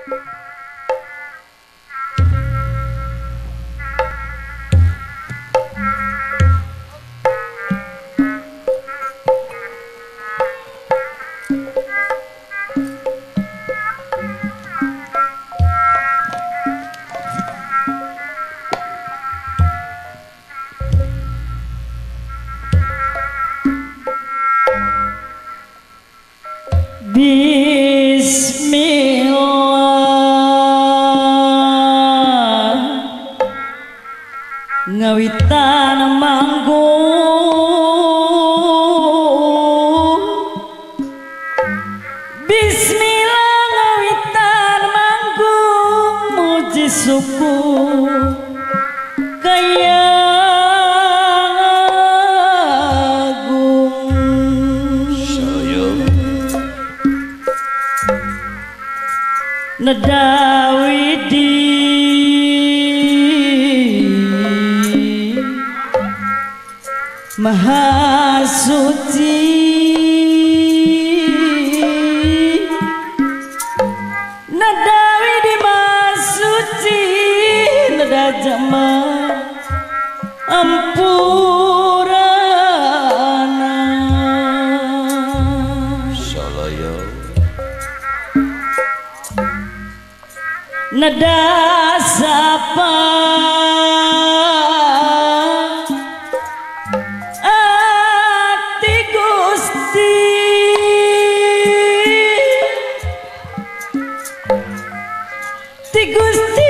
Bismillah ngawitan manggung. Bismillah ngawitan manggung muji syukur kaya Nedawidi Maha Suci Nedawidi Maha Suci Neda Jamal Ampurana Salaya Nada sapa ati Gusti ti Gusti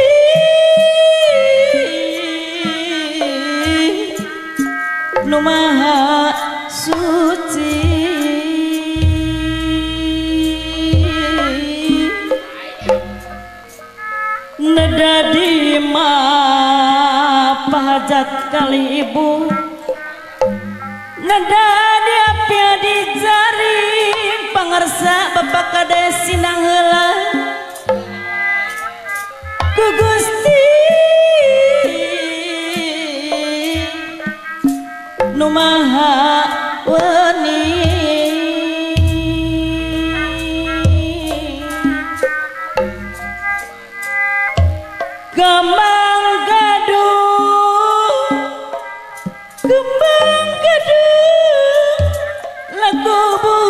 nu Maha Suci. Nedadi pahajat kali ibu nedadi apia di jari pangarsa bapak kades sinang heula ku Gusti nu Maha Weni. Kembang gadung lagu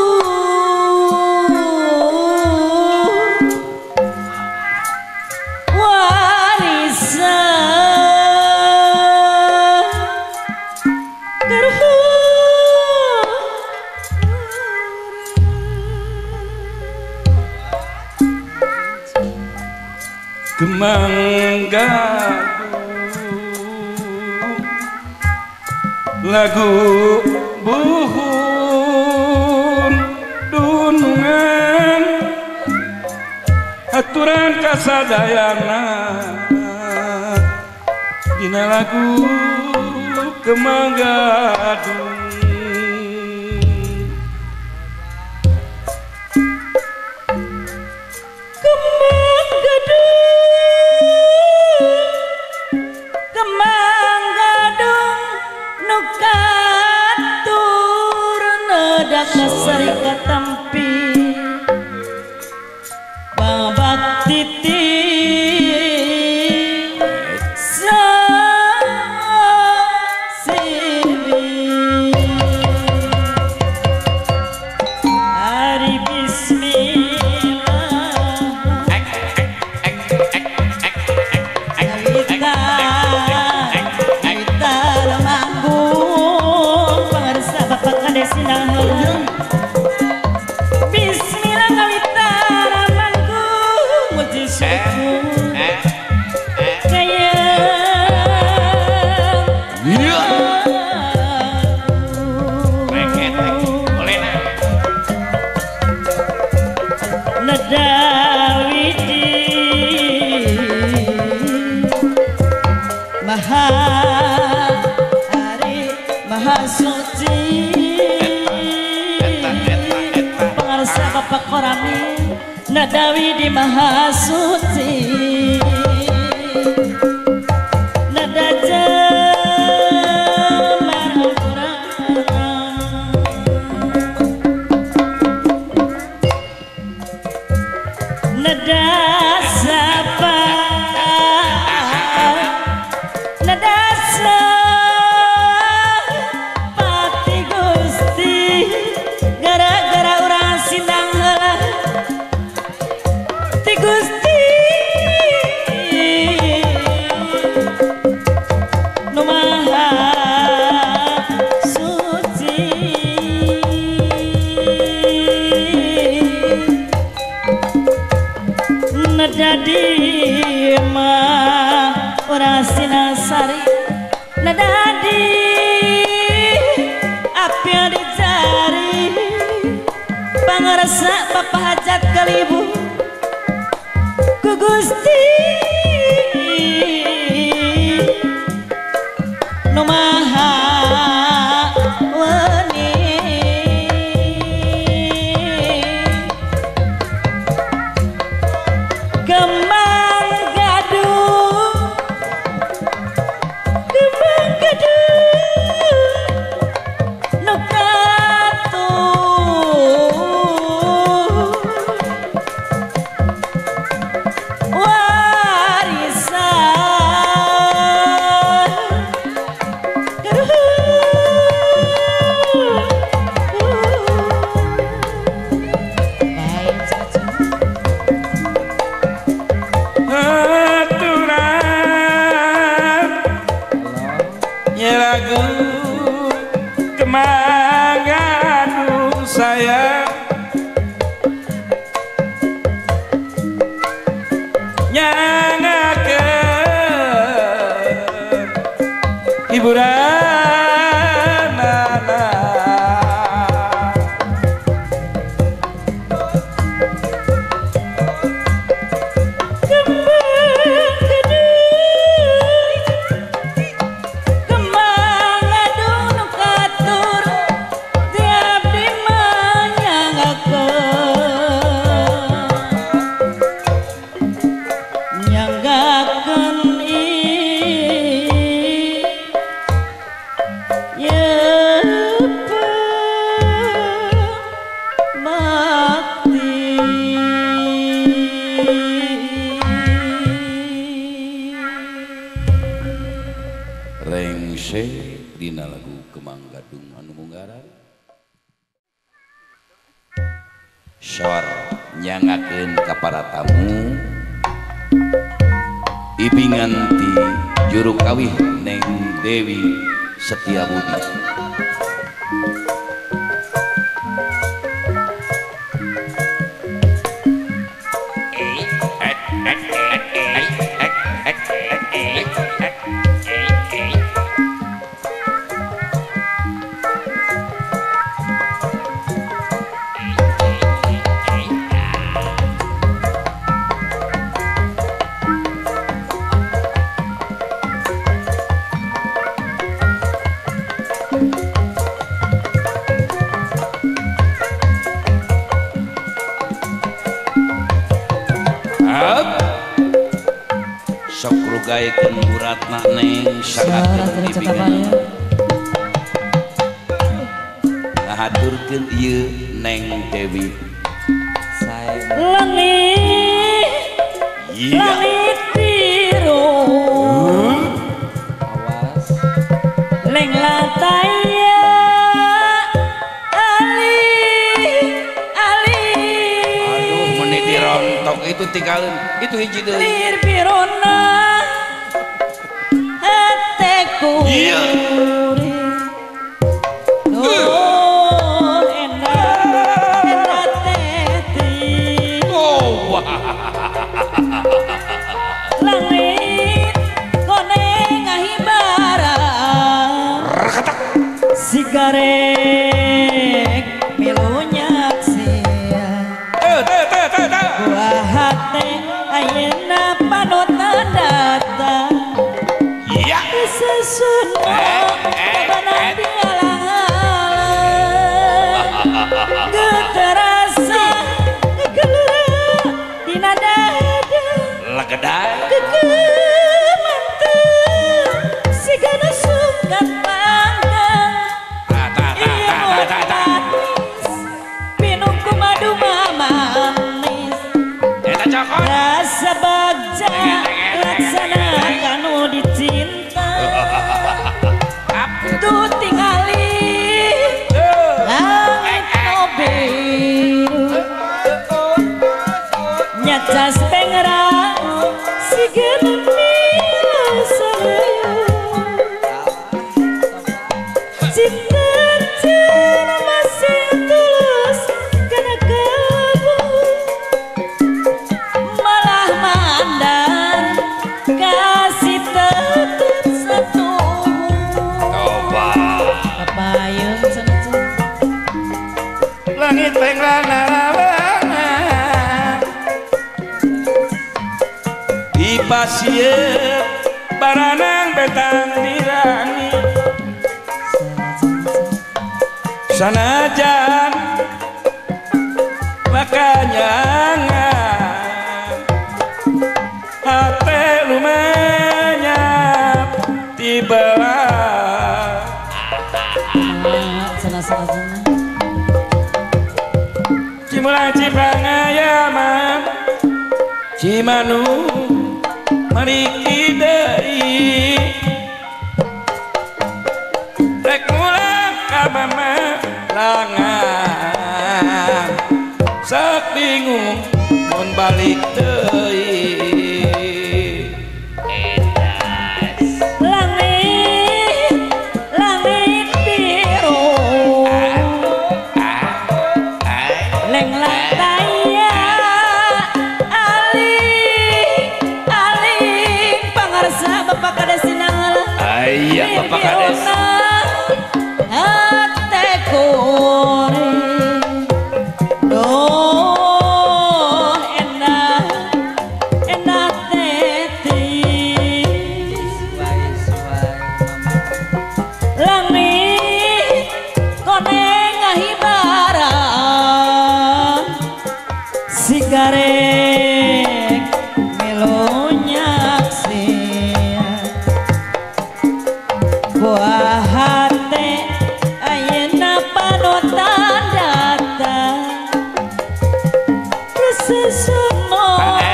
warisan Kembang lagu buhun dunungan aturan kasadayana dina lagu Kembang Gadung. Kasari katampi babak titi sasibi hari bismillah kita manggung pangarsa bapak kades sinang heula. Bismillah ngawitan manggung muji syukur kaya Nedawidi Maha Ari Maha Suci pangarsa bapak korami Nedawidi Maha Suci nada jamal nada jadi mah orang sinasari nadadi apa yang dicari pangarasa bapak hajat kalibu ku Gusti nu maha weni kembang gaduh nu katur warisan baik caca aturan lagu kemanganu saya nyangakeun hiburan kembang gaduh nu katur tiap nyanggakeun bakti rengse dina lagu Kemang Gadung anu munggara syar nyangakeun ka para tamu ibingan ti juru kawih Neng Dewi Setiabudi. Sok rugaikeun uratna Neng sakakeun ibingan ngahaturkeun ieu Neng Dewi langit biru awas leng lataya ali aduh meni dirontok itu tinggalin itu hiji deui lir birona hateku iya enak teti oh wah langit kone ngahibara si garek milunyak sia buah hati ayeuna panutan datang iya sesunna kabanan dialang-alang geterasa kegelera dina dada legedai kekemantan si gana sukat panggang manis minum kumadu manis eta cokot rasa bagja laksana kanu dicinta tuh tingali langit no biru nyacas pengerang si genemi saraya cinta cinta masih tulus karena kamu malah pasien baranang betang dirani sanajan makanya hati lumayan tiba cimula cipangayaman cimanu mariki deui rek mulang ka mama langan sok bingung mun balik deui langit biru leng lataya aling pangarsa bapak kades sinang aya bapak kades hate kore doh enak tetis langit koneng ngahibaran si garek melonyak buah hati ayeuna panutan datang kesesono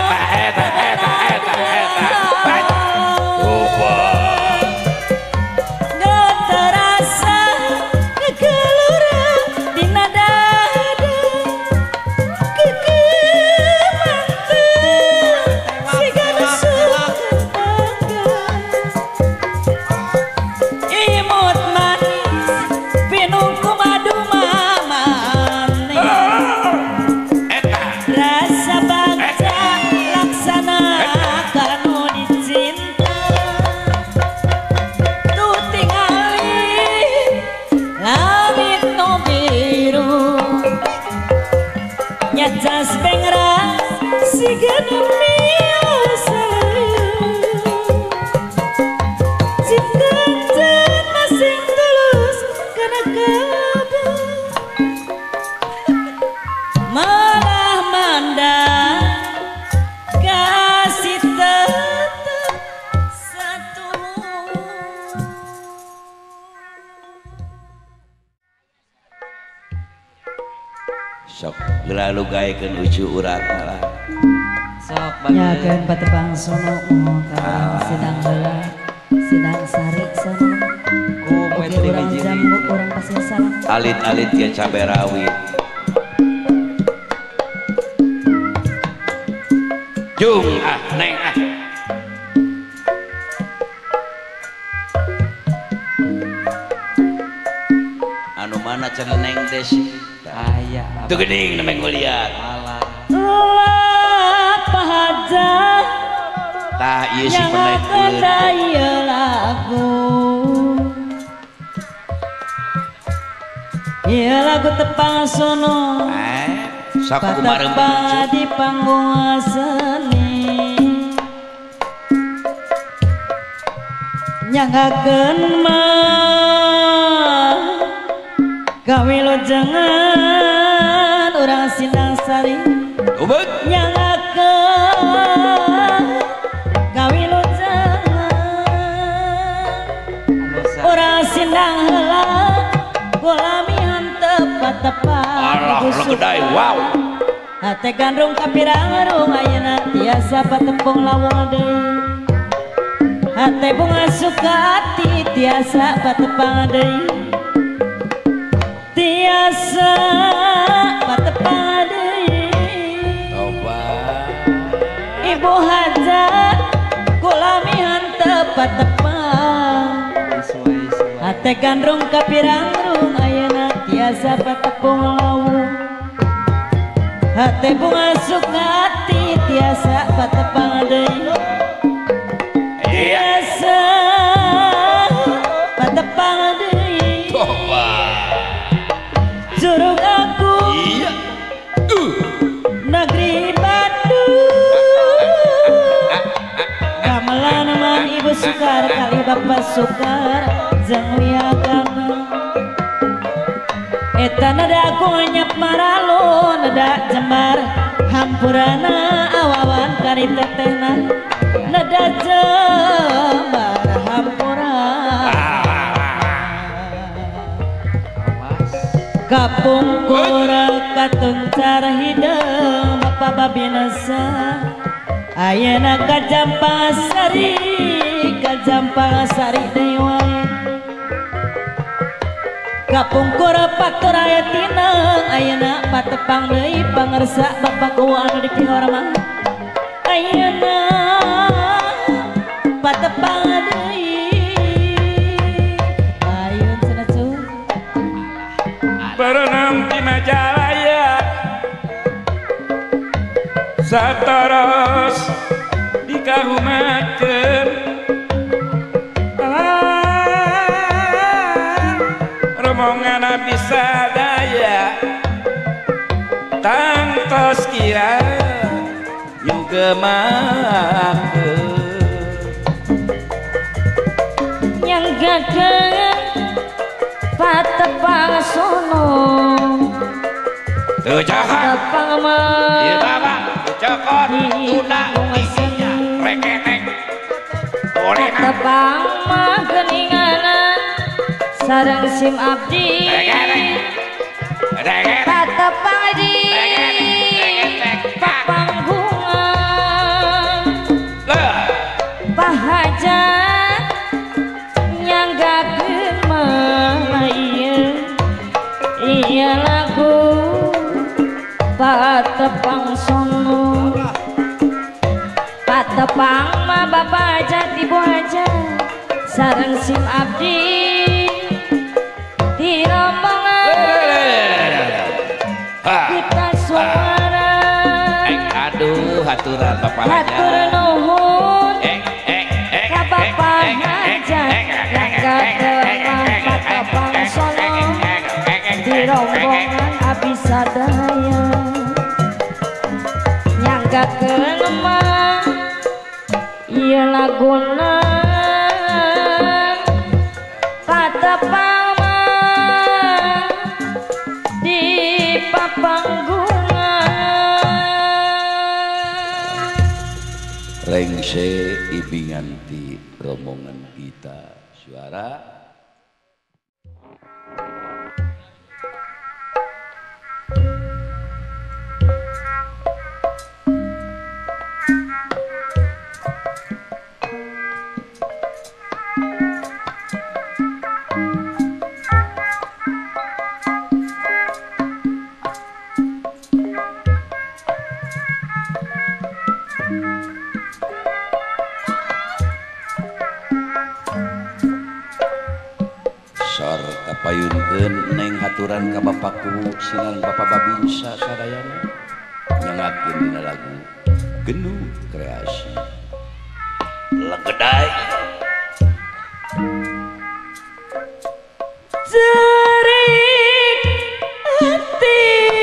gak terasa kegelura dina dada kekemantan siga nusukan imut manis pinungku madu mamane rasa bangsa laksana kanu dicinta tuh tingali langit no biru nyacas pengeras si ganemi cinta masing tulus karena kabar malah mandang kasih tetap satu. sok lalu gaekeun ucu urat lah Sok nyakeun patepang sono moho ka sidang heula sidang sari sono ku urang jambu urang pasir salam alit-alit ya cabai rawit jung neng anu mana cenah neng desi aya tuh geuning nemeng ngeliat pahaja tah ieu si yang penekeun daya lagu ieu lagu tepang sono sok kumareum patapa di panggung seni nyanggakeun mah kawilujengan urang Sindang Sari ubet nyanggakeun kawilujengan urang Sindang heula golami hanteu patepan Allah legedai wow hate gandrung kapirang-rung ayeuna tiasa patepung lawung deui hate bunga sukati tiasa patepang deui tiasa patepang deui ibu hajat kulami hanteu patepang hate gandrung kapirang-rung ayeuna tiasa patepung lawung hate bunga sukati tiasa patepang deui tiasa patepang deui jurug aku iya negeri Bandung sukar kali bapak sukar jengwiakan eta nada konyap maralo nada jembar hampurana awawan kari tetehna nada jembar hampurana kapungkur katuncar hidung bapak babinasa ayeuna Kajampasari deui kapungkur paktor aya tineng ayeuna patepang deui pangersa bapak ku anu dipihor mah ayeuna patepang deui ayun cenah cu berenang di Majalaya satoros dikahumakeun rombongan bisa daya tangtos kira juga makeun nyanggakeun patepang sono tuh cokot patepang mah ieu bapak cokot tuna isinya rekenek boleh patepang mah geuninganna sareng sim abdi patepang di papanggungan pahajat nyanggakeun mah ieu lagu patepang sono patepang mah bapak hajat ibu hajat sareng sim abdi di rombongan kita suara aduh haturan bapak hatur hajat nuhun ka bapak hajat patepang sono di rombongan abdi sadaya nyanggakeun mah ieu laguna patepang mah di papanggungan lengse ibinganti rombongan kita suara sor kapayunkeun neng haturan ka bapakku sinan bapak babinsa sadayana nyangakeun dina lagu Genu Kreasi legedai jerik hati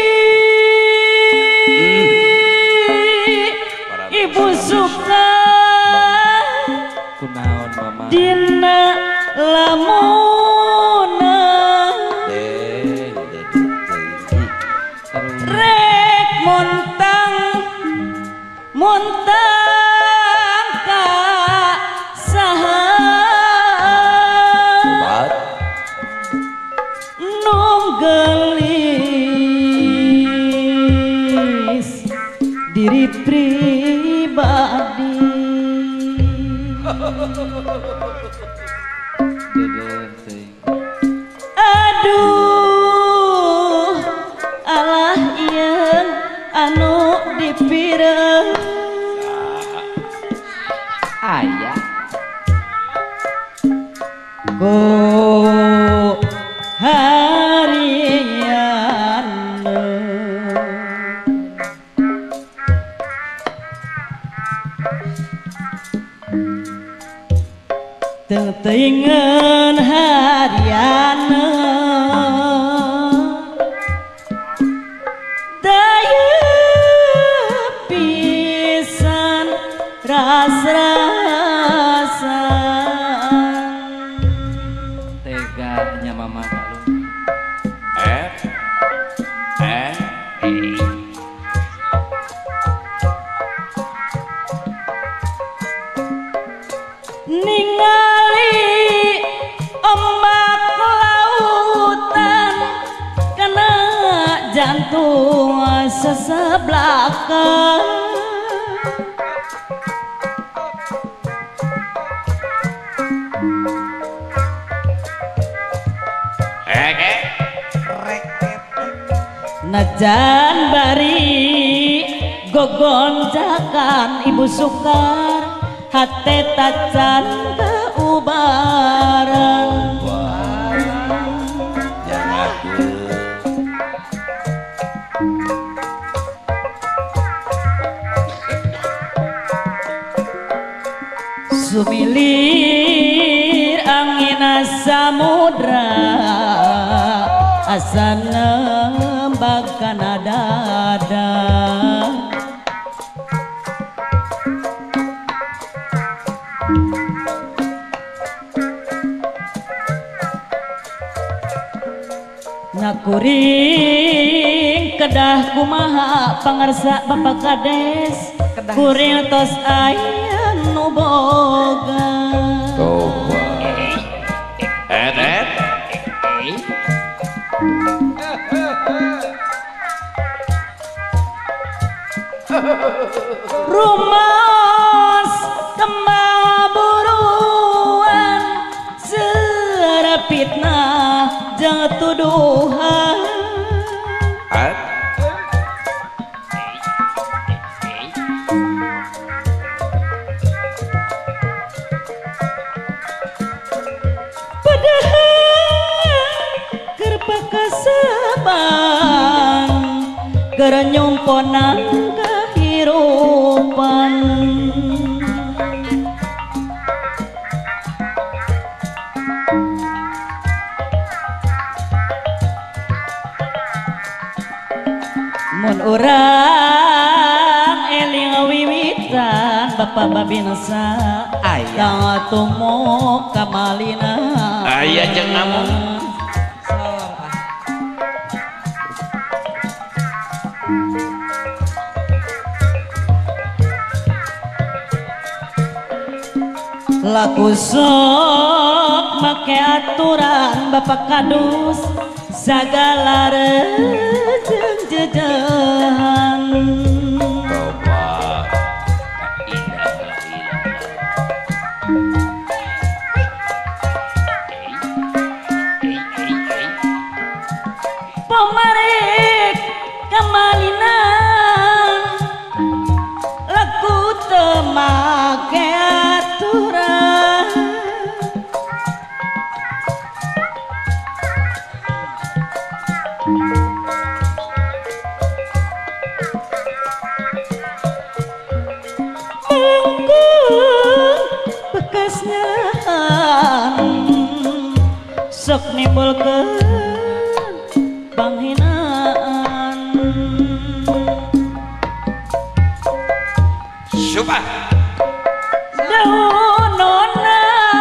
ibu suka kunaon mama dina lamuna rek montang ka saha obat nunggelis diri pribadi aduh alah ieun anu dipireng aya ku harian teuteungeun hariana daya pisan ras-rasan ningali ombak lautan kena jantung sesebelakan. Najan bari gogonjakan ibu sukar hate tacan keubaran. Sumilir angin samudra asa nembak kana dada. Nakuring kedah kumaha pangarsa Bapak Kades kuring tos aya nu boga. Rumas kembang buruan serapitna jeung tuduhan. Keur nyumponan kahirupan. Mun urang eling wiwitan Bapak Babinsa aya tumuk kamalina aya jeung namun laku sok make aturan Bapak Kadus sagala rejeng jejehan. Pamarik kamalinan laku teu make aturan. Bekasnya sok nimbulkeun panghinaan. Sumpah daunona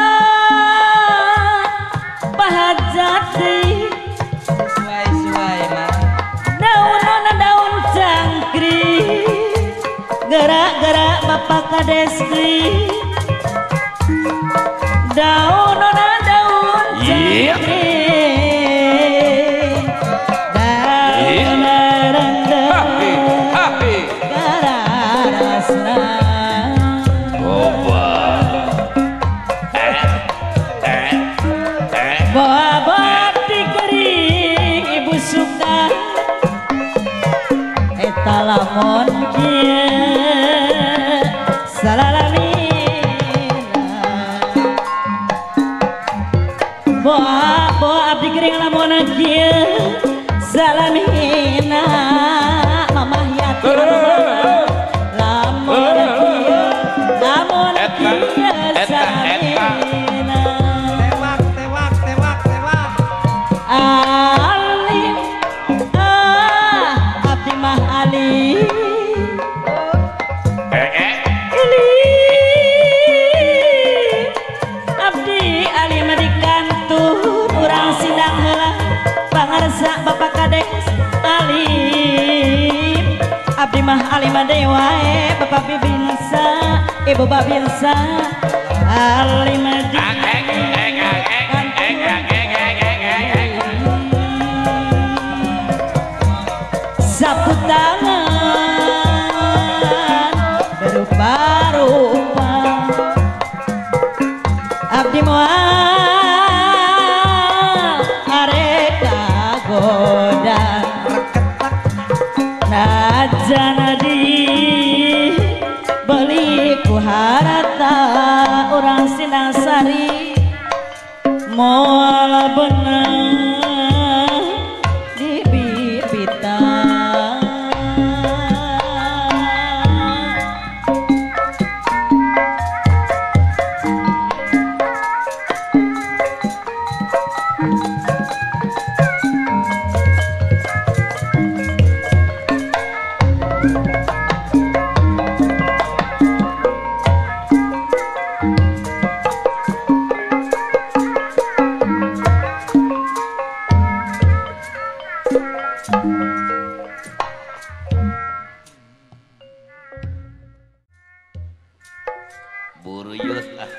bahajati suai mah daunona daun cangkring gerak-gerak Bapak Kades daunona daun cangkring daunona rendang gararasna. Bawa dikering ibu suka eta lamun kieu salalamina. Bawa abdi kering lamun kieu salamina mamah yatim lamun kieu salamina. Alim abdi mah alim abdi alim di kantun urang sidang heula pangarsa Bapak Kades alim abdi mah alim deui wae Bapak Bibinsa Ibu Babinsa Alimadi sapu tangan berupa-rupa abdi moal arek kagoda najana di beli ku harata orang Sinangsari moal benang di bibitang buruyut ah.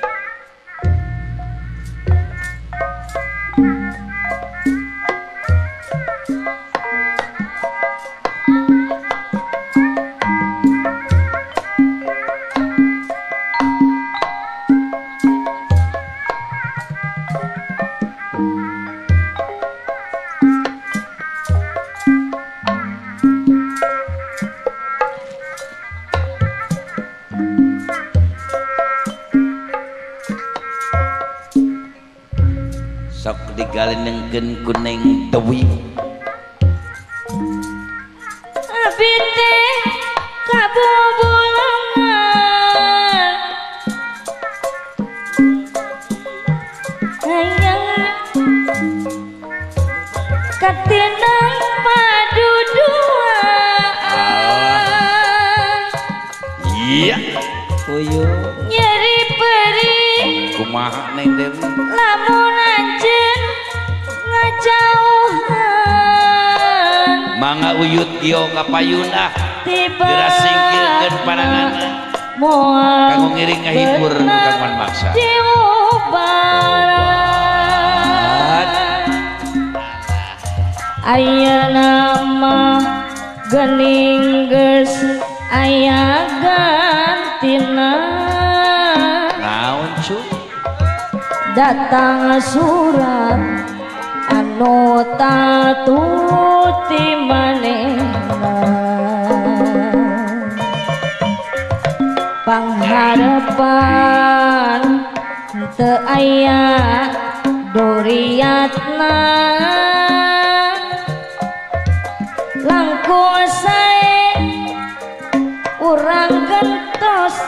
Sok digalenengkeun kuning tewi abi teh kabobolangan hayang katinang paduduan iya uyuh nyeri perih kumaha neng Dewi lamun anjeun ngajauhan mangga uyut kieu ka payun ah tiba geura singkirkeun pananganna moal kanggo ngiring ngahibur Kang Man Maksa diubaran ayeuna mah geuning geus aya gantina naon cu datang surat anu tatuti manehna pangharepan teu aya duriatna langkung sae urang gentos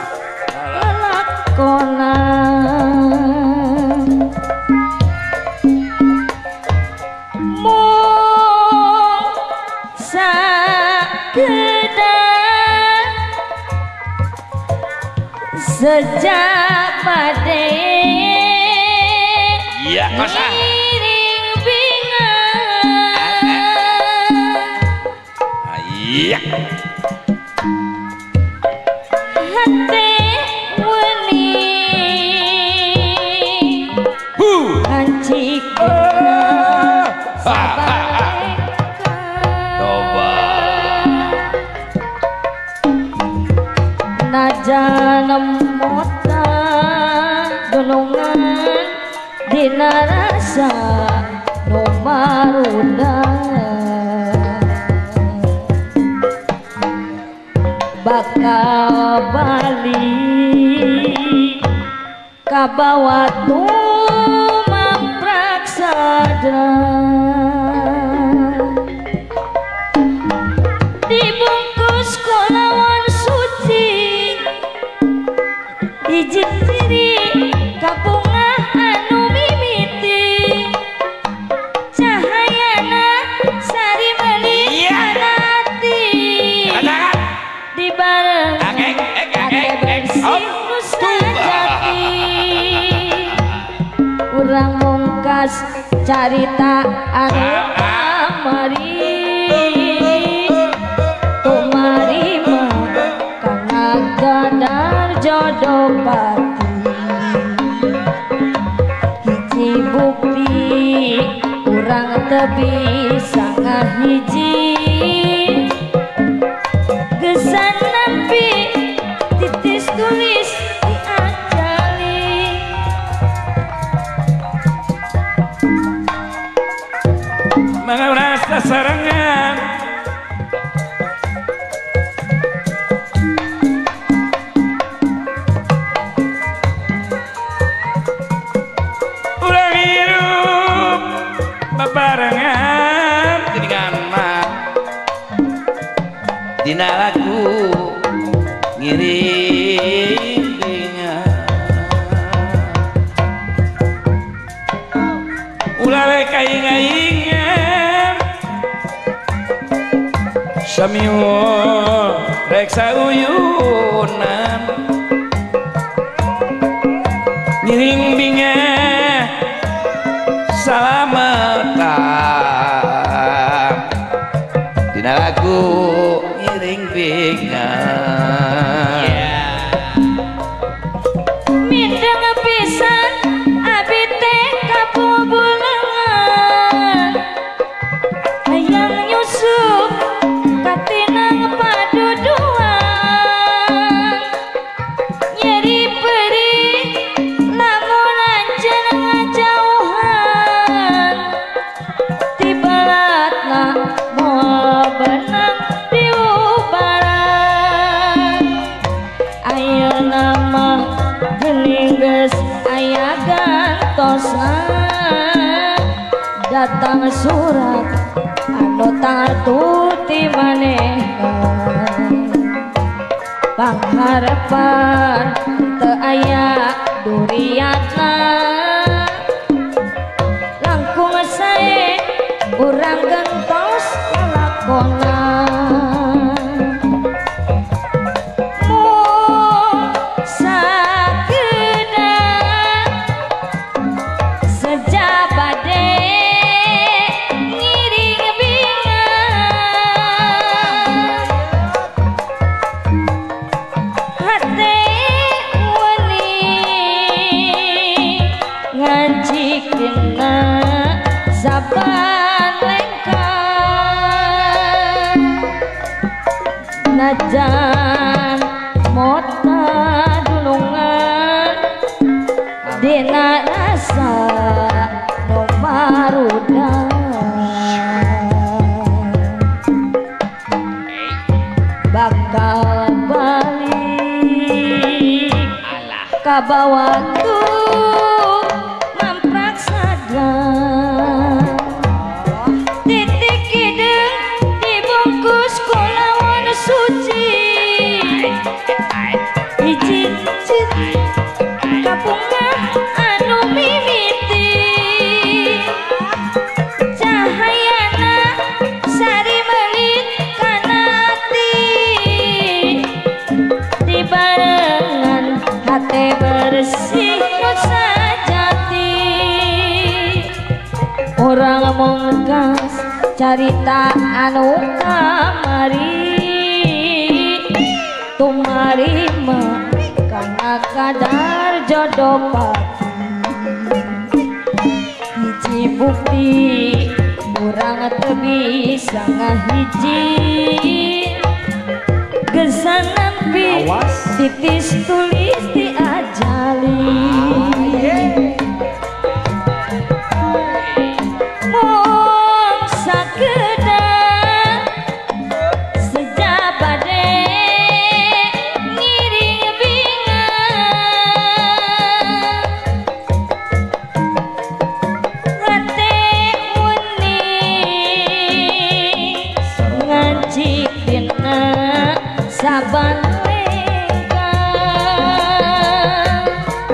lelakonan sakedah sejak pada iya kosa iring bingang iya hati weni hancik coba najan mota gunungan dina rasa nu marudang bakal balik ka bawah tumaprak sadran dibungkus kulawan suci izin diri kabunga anu mimiti cahayana sari meuli anati di bareng bersih mustajati urang mungkas carita anu amari tumari mah kana gadar jodoh pati teu bisa ngahiji gesan nepi titis tulis diajali menguras sasarangan ulang hidup bebarengan dengan mak dina lagu ngiring ulale kaing-kaingan samiu rek sauyunan ngiring binga salamatan dina lagu ngiring binga mindeng pisan abi teh kapubulangan hayang nyusup katinang paduduan nyeri perih lamun anjeun ngajauhan tibalatna moal benang diubaran ayeuna mah geuning geus aya gantosna datang surat anu tartu ti manehna pangharepan teu aya duriatna langkung sae urang gentos lalakonan mun sakedan sejabade ngiring bingan hate weni ngajik dina saban lengkang najan mota dunungan dina rasa nu marudan bakal balik ka bawah tuh mamprak sadar titik hidung dibungkus ku lawan suci hiji kapungah anu mimiti cahayana sari melit kana ati dibarengan hate bersih nu sajati orang mengkas carita anu kamari tumari mah kana kadar jodoh pati hiji bukti urang teu bisa ngahiji gesan nepi titis tulis diajali mung sakedan sejabade ngiring bingan hate weni ngajik dina saban lengkang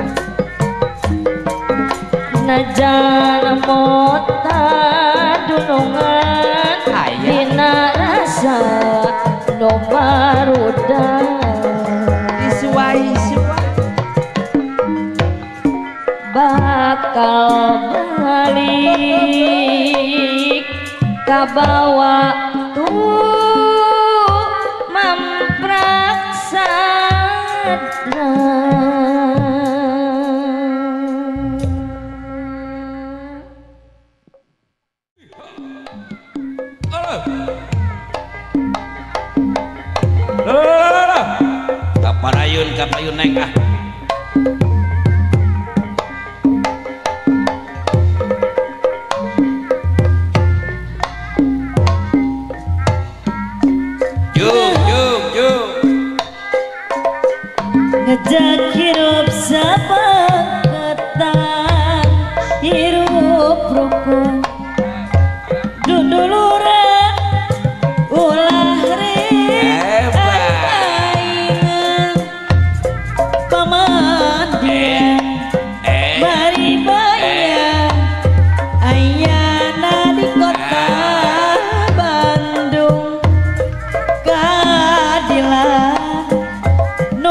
najan mota dunungan dina rasa nu marudan bakal balik ka bawah tuh mamprak sadran ka payun neng ah. Ngejak hirup sapaketan hirup rukun duduluran ulah ringan pamandian bari bayang ayana di kota Bandung keadilan no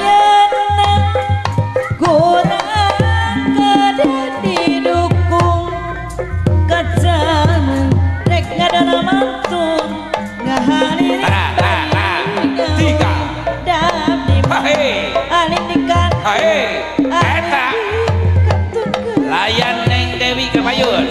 layan neng Dewi ke payun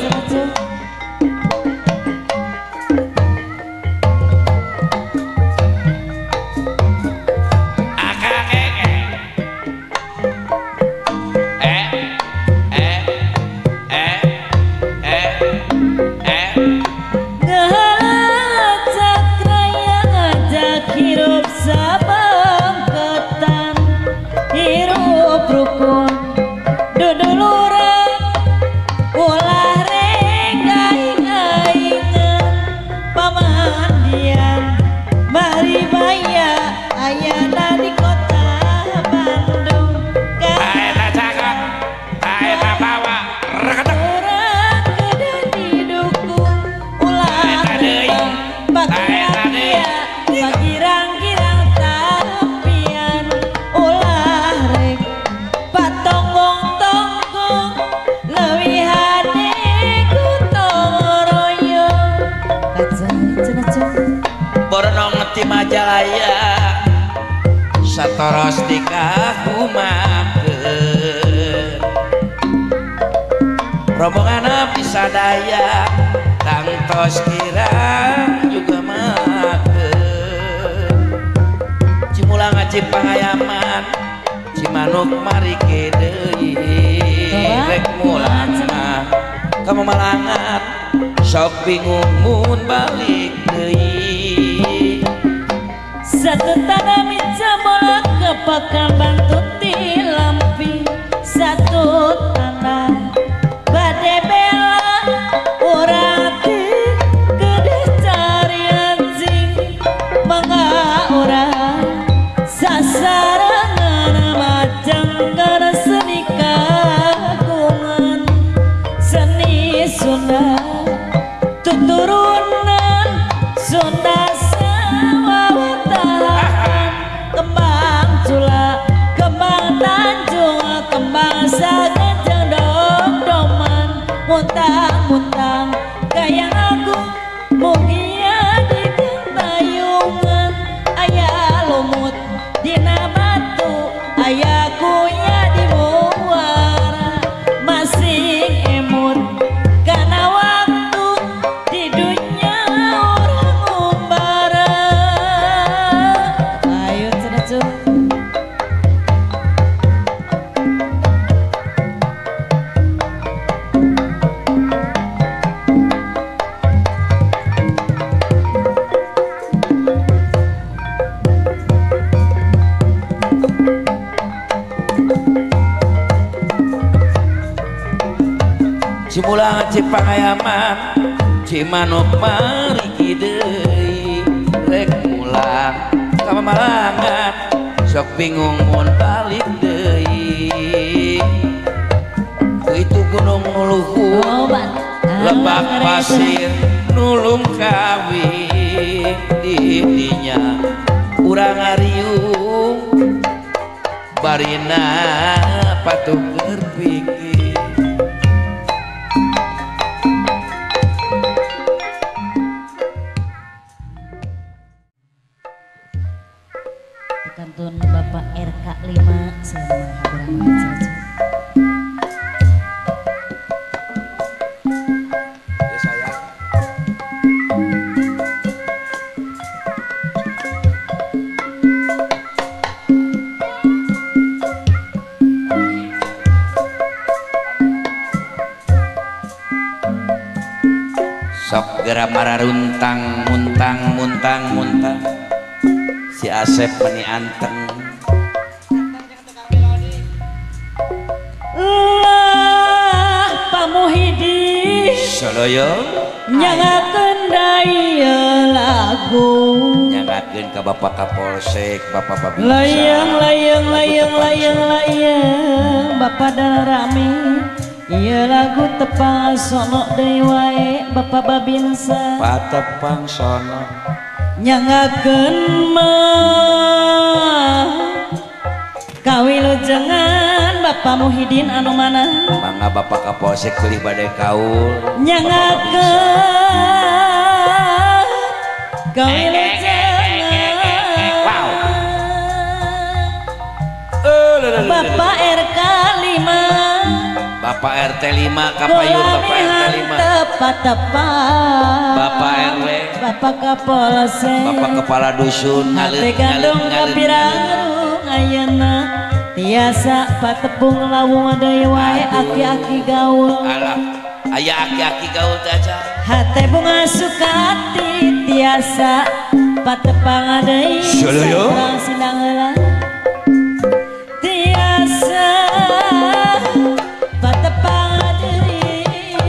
Majalaya satoros dikahumakeun rombongan abdi sadaya tangtos kirang juga makeun Cimula ngaji pangayaman Cimanuk mari deui rek mulang kamu malangat sok bingung mun balik deui satu tanah minca bola kepakan bantut di lampi satu tanah bade bela orang gede cari anjing mangga orang sasarangan macam karena seni kagungan seni Sunda tuturunan Sunda kembang cula kembang tanjung kembang sagajeng dom-doman muntang-muntang gayang aku mugia di gentayungan aya lumut dina batu aya kuya di muara masing emut karena waktu di dunia orang umbara. Cimula ngaji pangayaman Cimanuk mari deui rek mulang ka Malangan sok bingung mun balik deui itu gunung nuluhur lebak pasir nulung kawin di dinya urang ariung barina patuh berpikir kantun Bapak RK 5 selama haburan saja. Ya saya. mara runtang muntang si Asep meni anteng lah Pamuhidi Soloyo nyangakeun daya lagu nyangakeun ka Bapak Kapolsek Bapak Babinsa layang Bapak Darami ieu lagu tepang sono deui wae Bapak Babinsa patepang sono nyangakeun mah kawilujengan Bapak Muhyiddin anu mana mangga Bapak Kapolsek keulih bade kaul nyangakeun kawilujengan wow Bapak RK 5 Bapak RT 5 kapayun Bapak RT 5 tepat Bapak RW Bapak Kapolsek Bapak Kepala Dusun hate gandung kapirang ayeuna tiasa patepung lawung deui wae aki-aki gaul alah aya aki-aki gaul teh aja hate bunga sukati tiasa patepang deui sareng sindang heula tiasa patepang deui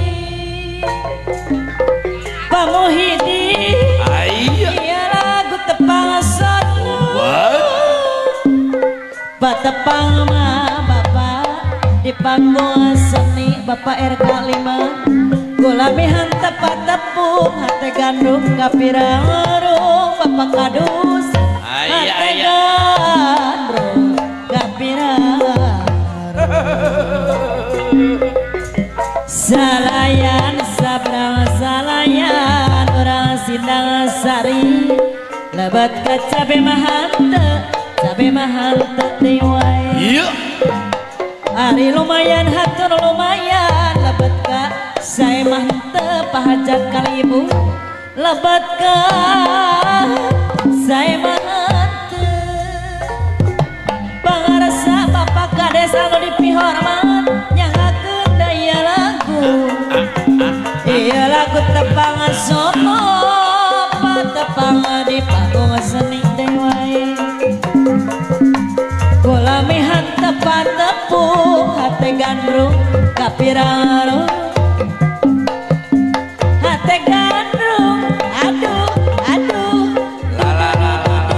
Pamuhidi aya ieu lagu tepang sono patepang mah Bapak di panggung seni Bapak RK 5 gulami hantep patepung hate gandum kapirang arung Bapak Kadus hate gandum kapirang salayan sabrang salayan orang Sindang Sari lebat ka cabe mahal deui wae iya ari lumayan hatur lumayan lebat ka sae mah teu pahajat kali ibu lebat ka sae mah teu pangarasa Bapak Kades anu dipihormat nyangakeun daya lagu ieu lagu tepang sono patepang di panggung seni deui wae gulami hantep patepung hate gandrung kapirang hate gandrung aduh la la la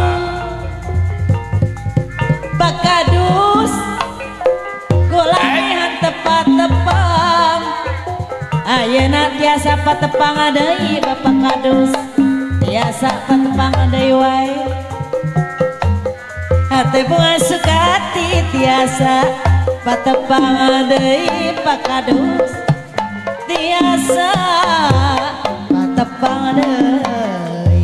Pak Kadus gulami hantep patepang ayeuna tiasa patepang deui Bapak Kadus tiasa patepang deui wae hate bunga sukati tiasa patepang deui Pak Kadus tiasa patepang deui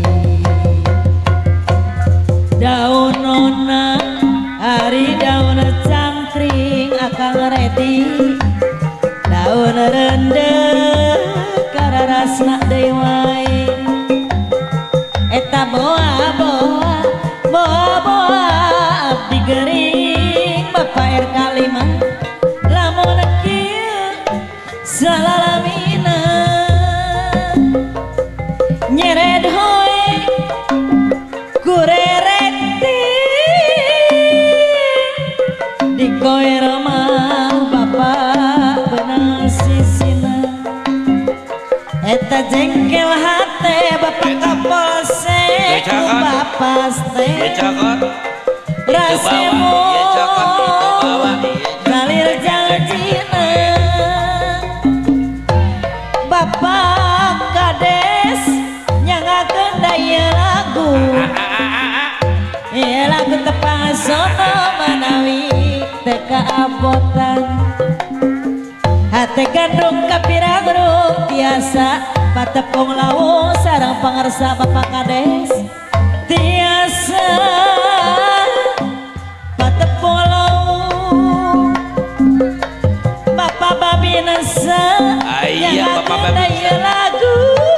daunona ari daun cangkring akang redi daun rendeu kararasna deui wae eta boa abdi gering Bapak RK 5 lamun kieu salalamina nyered hoy kurereti di koer mah Bapak beunang sisina eta jengkel hate Bapak Kapolsek ku Bapak teh Rasimu galir janjina Bapak Kades nyangakeun daya lagu ieu lagu tepang sono manawi teu kaabotan hate gandrung kapirang tiasa patepung lawung sareng pangarsa Bapak Kades tiasa patepung lawung Bapak Babinsa aya Bapak Babinsa lagu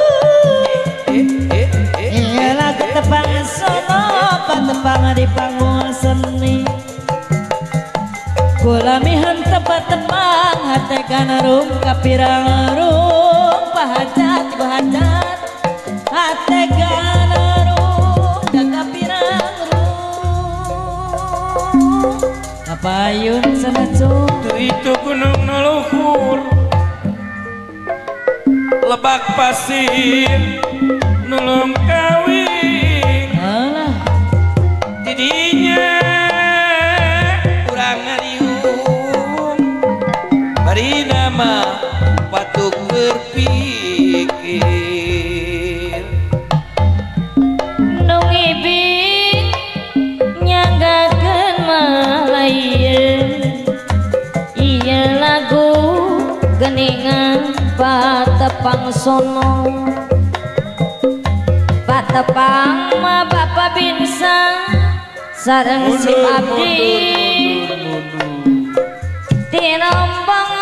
ieu lagu tepang sono patepang di panggung seni gulami hantep patepang hate gandrung kapirang pahajat teganaro dakapirang kapayun sanacok tu itu gunung nuluhur lebak pasir nulung kawing alah didinya urang ngariung bari nama patuk berpikir nung ibing nyanggakeun malayeun ieu lagu geningan patepang sono patepang mah Bapak Binsang sareng si abdi ti rombongan